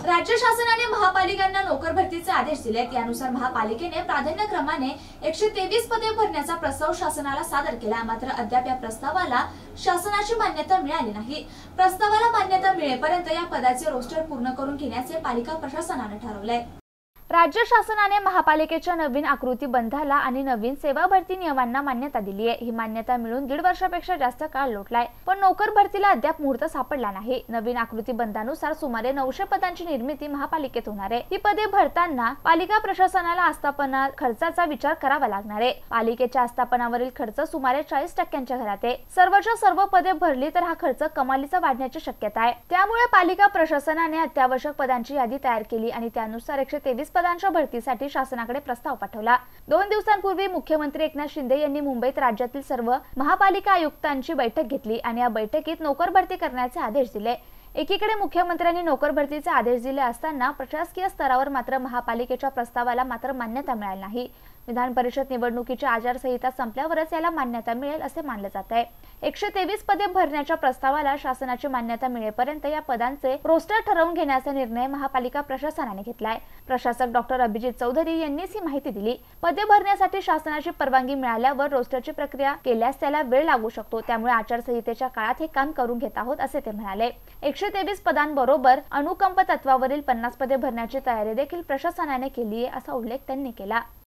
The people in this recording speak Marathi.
राज्य शासनाने महापालिकांना नोकर भरतीचे आदेश दिले। त्यानुसार महापालिकेने प्राधान्यक्रमाने 123 पदे भरण्याचा प्रस्ताव शासनाला सादर केला। मात्र अद्याप या प्रस्तावाला शासनाची मान्यता मिळाली नाही। प्रस्तावाला मान्यता मिळेपर्यंत या पदाचे रोस्टर पूर्ण करून घेण्याचे पालिका प्रशासनाने ठरवले। राज्य शासनाने महापालिकेच्या नवीन आकृती बंधाला आणि नवीन सेवा भरती नियमांना मान्यता दिली आहे। ही मान्यता मिळून 1.5 वर्षापेक्षा जास्त काळ लोटलाय, पण नोकर भरतीला अद्याप मुहूर्त सापडला नाही। नवीन आकृती बंधानुसार सुमारे 900 पदांची निर्मिती महापालिकेत होणार आहे। ही पदे भरताना पालिका प्रशासनाला आस्थापना खर्चाचा विचार करावा लागणार आहे। पालिकेच्या आस्थापनावरील खर्च सुमारे 40% घरात आहे। सर्वच्या सर्व पदे भरली तर हा खर्च कमालीचा वाढण्याची शक्यता आहे। त्यामुळे पालिका प्रशासनाने अत्यावश्यक पदांची यादी तयार केली आणि त्यानुसार 123 पदांच्या भरतीसाठी शासनाकडे प्रस्ताव पाठवला। 2 दिवसांपूर्वी मुख्यमंत्री एकनाथ शिंदे यांनी मुंबईत राज्यातील सर्व महापालिका आयुक्तांची बैठक घेतली आणि या बैठकीत नोकर भरती करण्याचे आदेश दिले। एकीकडे मुख्यमंत्र्यांनी नोकर भरतीचे आदेश दिले असताना प्रशासकीय स्तरावर मात्र महापालिकेच्या प्रस्तावाला मात्र मान्यता मिळाली नाही। विधान परिषद निवडणुकीची आचारसंहिता संपल्यावरच याला मान्यता मिळेल असे मानले जात आहे। 123 पदे भरण्याच्या प्रस्तावाला शासनाची मान्यता मिळेपर्यंत या पदांचे रोस्टर ठरवून घेण्याचा निर्णय महापालिका प्रशासनाने घेतलाय। प्रशासक डॉक्टर अभिजित चौधरी यांनीच ही माहिती दिली। पदे भरण्यासाठी शासनाची परवानगी मिळाल्यावर रोस्टरची प्रक्रिया केल्यास त्याला वेळ लागू शकतो, त्यामुळे आचारसंहितेच्या काळात हे काम करून घेत आहोत असे ते म्हणाले। 123 पदांबरोबर अनुकंप तत्वावरील 50 पदे भरण्याची तयारी देखील प्रशासनाने केली आहे असा उल्लेख त्यांनी केला।